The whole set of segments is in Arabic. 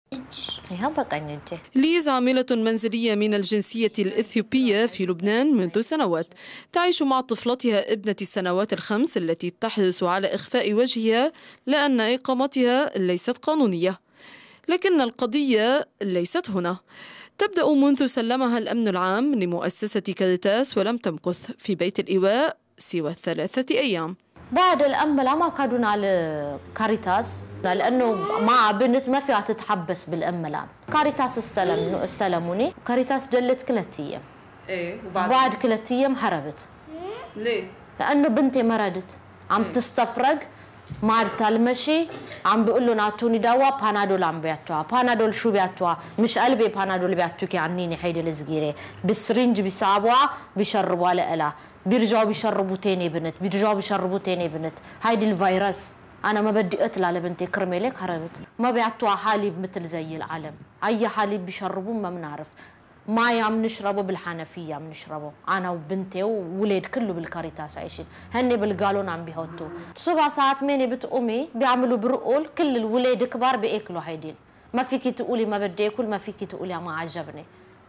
ليز عاملة منزلية من الجنسية الإثيوبية في لبنان منذ سنوات، تعيش مع طفلتها ابنة السنوات الخمس التي تحرص على إخفاء وجهها لأن إقامتها ليست قانونية. لكن القضية ليست هنا. تبدأ منذ سلمها الأمن العام لمؤسسة كاريتاس ولم تمكث في بيت الإيواء سوى 3 أيام. بعد الأمن العام أكادونا على كاريتاس لأنه مع بنت ما فيها تتحبس بالأمن العام. كاريتاس استلموني، كاريتاس دلت 3 أيام. إيه وبعد 3 أيام هربت. ليه؟ لأنه بنتي مرضت، عم تستفرق، مارتا المشي، عم بيقول له نعطوني دواء بانادول عم بيعطوها، بانادول شو بيعطوها؟ مش قلبي بانادول بيعطوكي عنيني هيدي الصغيرة، بالسرنج بيصابوها بيشربوها لها، بيرجعوا بيشربوا تاني بنت، بيرجعوا بيشربوا تاني بنت، هيدي الفيروس، أنا ما بدي أقتل لبنتي كرمالك هربت، ما بيعطوها حليب مثل زي العالم، أي حليب بيشربوه ما بنعرف. ماي عم نشربه بالحنفيه عم نشربه انا وبنتي وولاد كله بالكاريتاس عايشين هن بالقالون عم بيهوتوا الصبح الساعه 8 بتقومي بيعملوا برقول كل الولاد كبار بياكلوا هيدين ما فيكي تقولي ما بدي اكل ما فيكي تقولي ما عجبني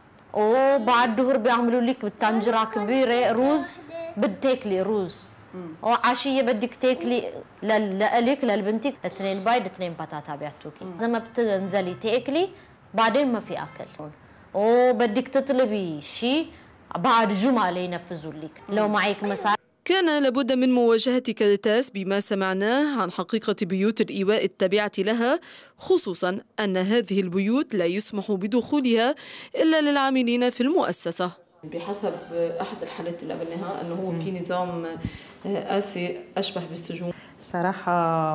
وبعد الظهر بيعملوا لك بالطنجره كبيره روز بتاكلي روز وعشيه بدك تاكلي لك لبنتك 2 بيض 2 بطاطا بيعطوكي اذا ما بتنزلي تاكلي بعدين ما في اكل وبدك تطلبي شيء بعد جمعة لينفذوا لك لو معك مساعدة. كان لابد من مواجهة كاريتاس بما سمعناه عن حقيقة بيوت الإيواء التابعة لها، خصوصا أن هذه البيوت لا يسمح بدخولها إلا للعاملين في المؤسسة. بحسب أحد الحالات اللي قبلناها أنه هو في نظام قاسي أشبه بالسجون صراحة.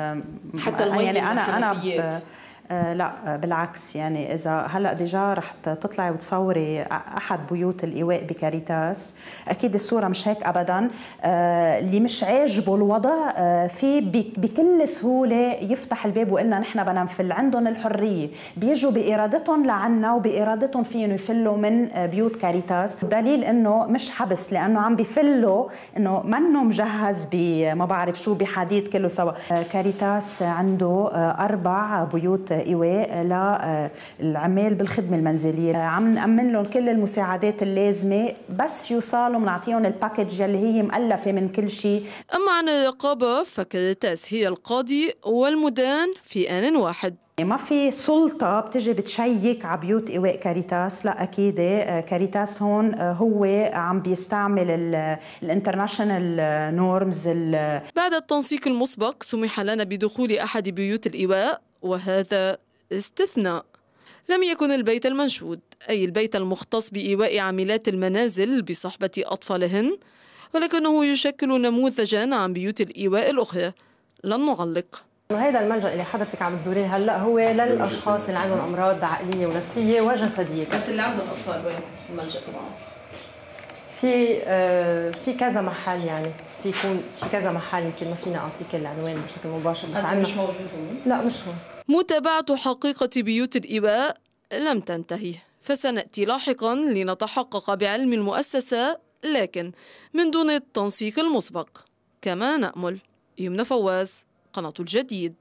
حتى المي يعني أنا لا بالعكس، يعني إذا هلأ ديجا رح تطلعي وتصوري أحد بيوت الإيواء بكاريتاس أكيد الصورة مش هيك أبدا. اللي مش عاجبه الوضع في بكل سهولة يفتح الباب وقلنا نحن بدنا نفل، عندهم الحرية بيجوا بإرادتهم لعنا وبإرادتهم فيهم يفلوا من بيوت كاريتاس. دليل إنه مش حبس لأنه عم بيفلوا إنه منه مجهز ما بعرف شو بحديد كله سوا. كاريتاس عنده 4 بيوت إيواء للعمال بالخدمة المنزلية، عم نأمن لهم كل المساعدات اللازمة بس يوصلوا بنعطيهم الباكج اللي هي مؤلفة من كل شيء. أما عن الرقابة فكاريتاس هي القاضي والمدان في آن واحد. ما في سلطة بتجي بتشيك على بيوت إيواء كاريتاس، لا أكيد كاريتاس هون هو عم بيستعمل الانترناشنال نورمز. بعد التنسيق المسبق سمح لنا بدخول أحد بيوت الإيواء، وهذا استثناء. لم يكن البيت المنشود أي البيت المختص بإيواء عاملات المنازل بصحبة أطفالهن، ولكنه يشكل نموذجا عن بيوت الإيواء الأخرى. لن نعلق. هذا الملجأ اللي حضرتك عم تزوريه هلا هو للاشخاص اللي عندهم امراض عقليه ونفسيه وجسديه. بس اللي عندهم اطفال وين الملجأ تبعهم؟ في كذا محل، يعني في كذا محل، يمكن ما فينا اعطيك العنوان بشكل مباشر بس مش موجود هون؟ لا مش هون. متابعة حقيقة بيوت الإيواء لم تنتهي، فسنأتي لاحقا لنتحقق بعلم المؤسسة لكن من دون التنسيق المسبق كما نأمل. يمنى فواز، قناة الجديد.